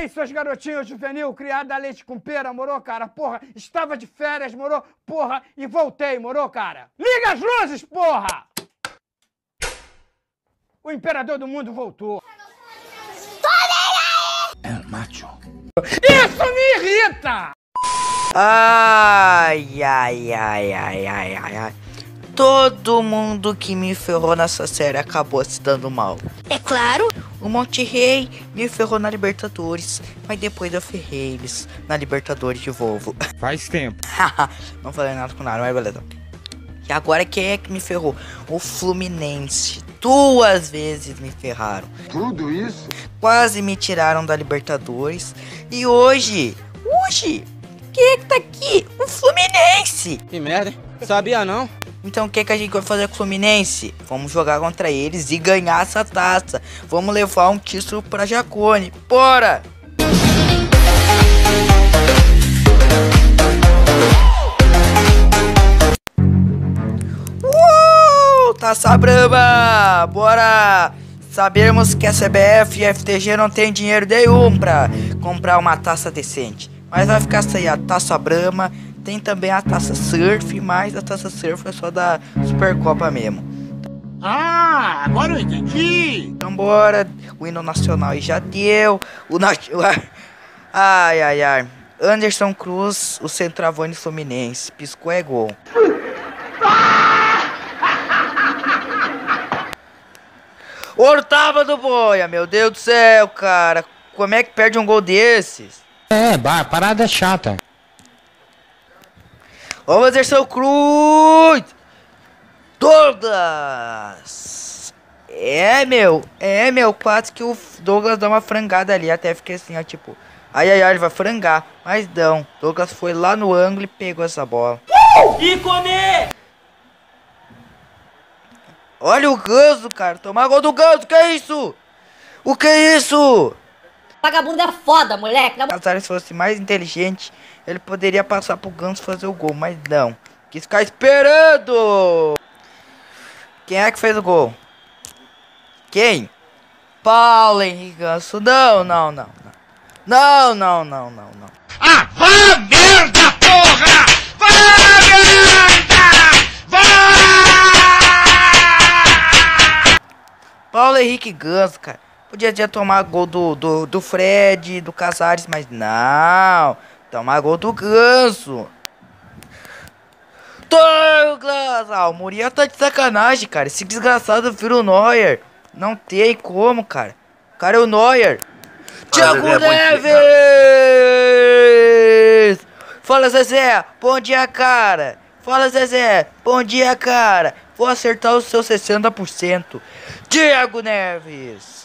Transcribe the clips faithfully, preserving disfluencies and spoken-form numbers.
aí, seus garotinhos juvenil, criado a leite com pera, morou, cara? Porra, estava de férias, morou? Porra, e voltei, morou, cara? Liga as luzes, porra! O imperador do mundo voltou. É macho. Isso me irrita! Ai, ai, ai, ai, ai, ai, ai. Todo mundo que me ferrou nessa série acabou se dando mal. É claro. O Monterrey me ferrou na Libertadores, mas depois eu ferrei eles na Libertadores de Volvo. Faz tempo. Não falei nada com nada, mas beleza. E agora quem é que me ferrou? O Fluminense. Duas vezes me ferraram. Tudo isso? Quase me tiraram da Libertadores. E hoje, hoje, quem é que tá aqui? O Fluminense. Que merda, hein? Sabia não? Então o que, que a gente vai fazer com o Fluminense? Vamos jogar contra eles e ganhar essa taça. Vamos levar um título pra Jacone. Bora! Uh! Taça Brama! Bora! Sabemos que a C B F e a F T G não tem dinheiro nenhum pra comprar uma taça decente. Mas vai ficar sem a Taça Brama. Tem também a Taça Surf, mas a Taça Surf é só da Supercopa mesmo. Ah, agora eu entendi. Então bora, o hino nacional aí já deu. O na... Ai, ai, ai. Anderson Cruz, o centroavante Fluminense. Piscou é gol. Hortava do Boia, meu Deus do céu, cara. Como é que perde um gol desses? É, parada chata. Vamos Anderson Cruz! Todas! É, meu, é, meu, quase que o Douglas dá uma frangada ali, até fiquei assim, ó, tipo, ai, ai, ai, ele vai frangar, mas não, Douglas foi lá no ângulo e pegou essa bola. E comer! Olha o Ganso, cara, tomar gol do Ganso, que é isso? O que é isso? Vagabundo é foda, moleque. Se fosse mais inteligente, ele poderia passar pro Ganso fazer o gol, mas não. Quis ficar esperando. Quem é que fez o gol? Quem? Paulo Henrique Ganso. Não, não, não, não. Não, não, não, não, não. Ah, vá merda, porra! Vá merda! Vá! Paulo Henrique Ganso, cara. Podia já tomar gol do, do, do Fred, do Casares, mas não. Tomar gol do Ganso. Douglas! Ah, o Muriel tá de sacanagem, cara. Esse desgraçado vira o Neuer. Não tem como, cara. O cara é o Neuer. Thiago Neves! Fala, Zezé. Bom dia, cara. Fala, Zezé. Bom dia, cara. Vou acertar o seu sessenta por cento. Thiago Neves!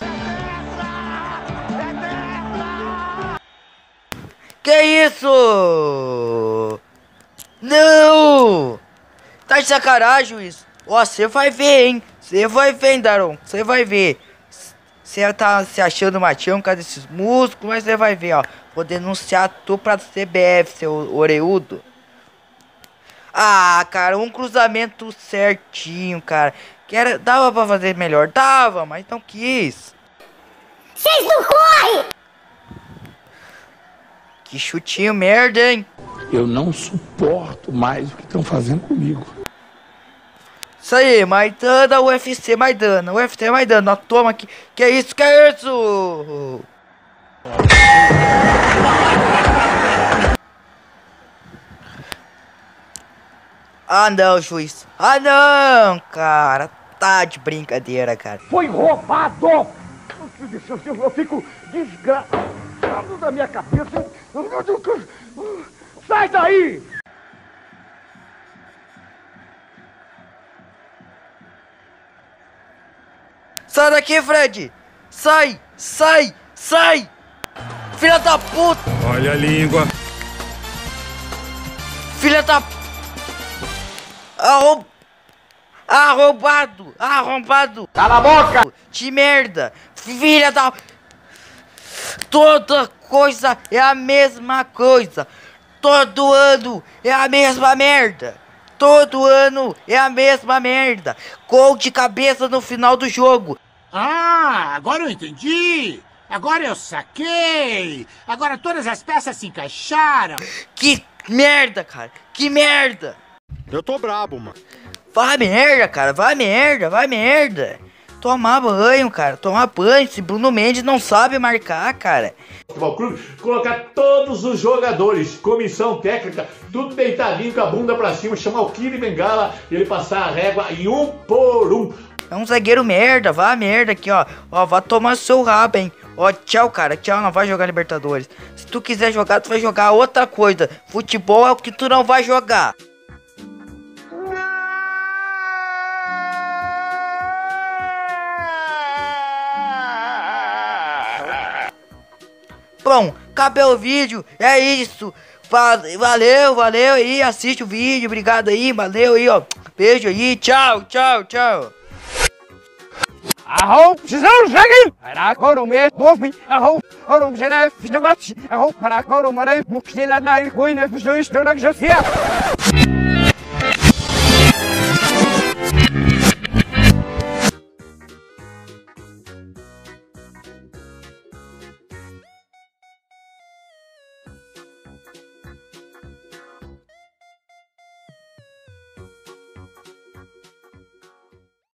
Que isso? Não! Tá de sacanagem, juiz. Ó, você vai ver, hein? Você vai ver, hein, Daron? Você vai ver. Você tá se achando machão por causa desses músculos, mas você vai ver, ó. Vou denunciar tu pra C B F, seu oreudo. Ah, cara, um cruzamento certinho, cara. Que era, dava pra fazer melhor, dava, mas não quis. Vocês não correm! Que chutinho merda, hein? Eu não suporto mais o que estão fazendo comigo. Isso aí, Maidana, U F C Maidana, U F C Maidana, ó, toma aqui. Que é isso, que é isso? Ah não, juiz. Ah não, cara. Tá de brincadeira, cara. Foi roubado! Eu, eu, eu fico desgraçado da minha cabeça. Sai daí! Sai daqui, Fred! Sai! Sai! Sai! Filha da puta! Olha a língua. Filha da... Arrom... Arrombado! Arrombado! Cala a boca! De merda! Filha da... Toda coisa é a mesma coisa! Todo ano é a mesma merda! Todo ano é a mesma merda! Gol de cabeça no final do jogo! Ah, agora eu entendi. agora eu saquei. Agora todas as peças se encaixaram. Que merda, cara. Que merda. Eu tô brabo, mano. Vai merda, cara. Vai merda, vai merda. Tomar banho, cara. Tomar banho. Esse Bruno Mendes não sabe marcar, cara. Futebol Clube, colocar todos os jogadores, comissão técnica, tudo deitadinho com a bunda pra cima, chamar o Kili Bengala e ele passar a régua em um por um. É um zagueiro merda, vá merda aqui, ó. Ó, vai tomar seu rabo, hein. Ó, tchau, cara. Tchau, não vai jogar Libertadores. Se tu quiser jogar, tu vai jogar outra coisa. Futebol é o que tu não vai jogar. Bom, acabou o vídeo, é isso. Valeu, valeu aí, assiste o vídeo, obrigado aí, valeu aí, ó. Beijo aí, tchau, tchau, tchau. Ahou, precisamos seguir! Era coro mesmo, ouvi, ahou, coro geneve, fiz negócio, ahou, para coro maré, muxila da ircoina, fiz dois, estou na